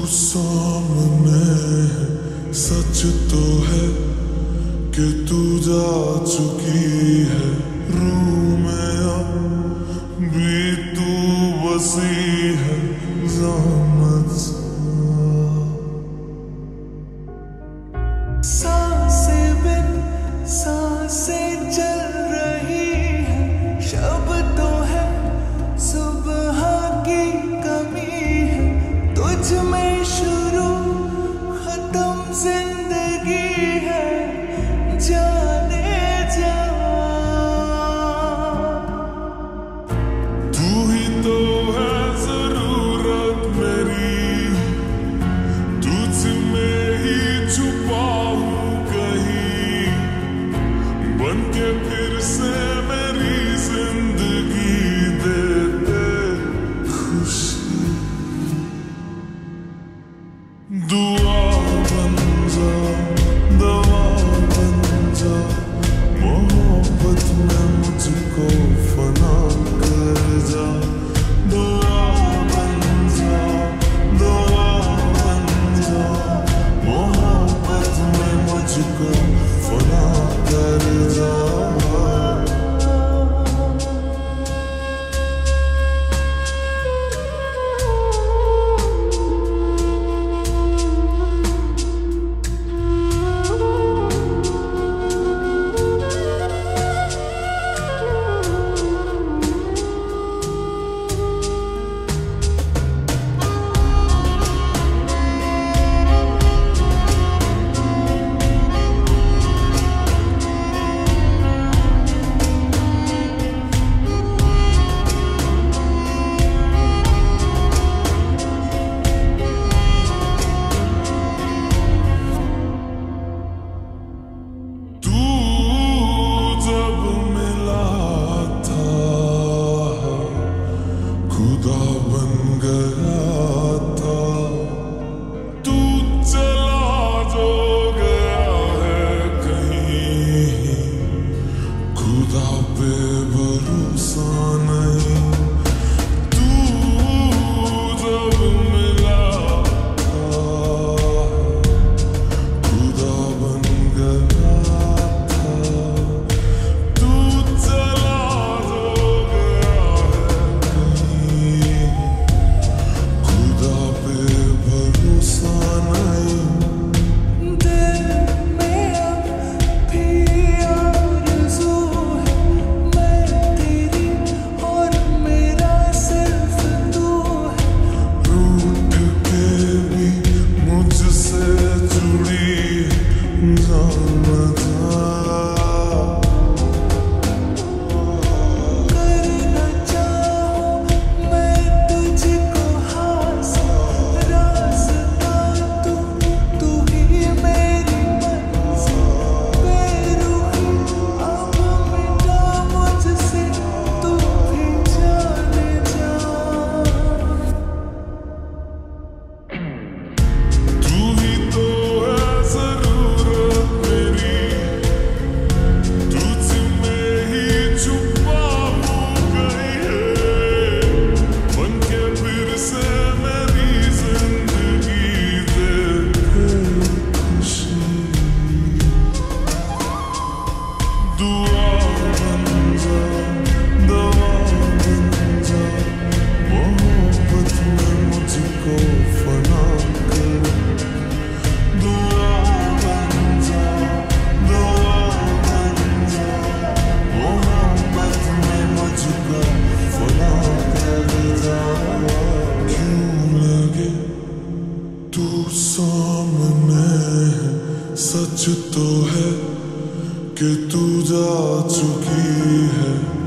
सामने है, सच तो है कि तू जा चुकी है रूह में, अब भी तू बसी है ज़हमत सा। सांसें बिन सांसें चल रही है, शब तो है सुबह की कमी है, तुझ में शुरू खत्म जिंदगी है, जाने जा। तू ही तो है जरूरत मेरी, तुझ में ही छुपा हूँ कहीं, बन के फिर से मेरी जिंदगी दे दे खुशी। दुआ बन जा, दवा बन जा, मोहब्बत में मुझको फना कर जा। दुआ बन जा, दवा बन जा, मोहब्बत में मुझको फना कर जा। खुदा बन गया था, तू चला जो गया है कहीं, खुदा पे भरोसा नहीं। तू जब मिला था, खुदा बन गया था, तू चला जो गया है कहीं, खुदा पे भरोसा नहीं। दिल में अब भी आरज़ू है, मैं तेरी और मेरा सिर्फ तू है, रूठ के भी मुझसे जुड़ी जाना था। करना चाहूँ मैं तुझको हासिल, रास्ता तू ही मेरी मंज़िल, बेरुखी अब मिटा मुझसे, तू भी जाने जा। तू ही तो है जरूरत मेरी, तुझ में ही छुपा हूँ कहीं है, बन के फिर से मेरी जिंदगी दे खुशी। दुआ बन जा, दवा बन जा, मोहब्बत में मुझको फना कर। दुआ बन जा, दवा बन जा, मोहब्बत में मुझको फना कर जा। क्यों लगे तू सामने है, सच तो है कि तू जा चुकी है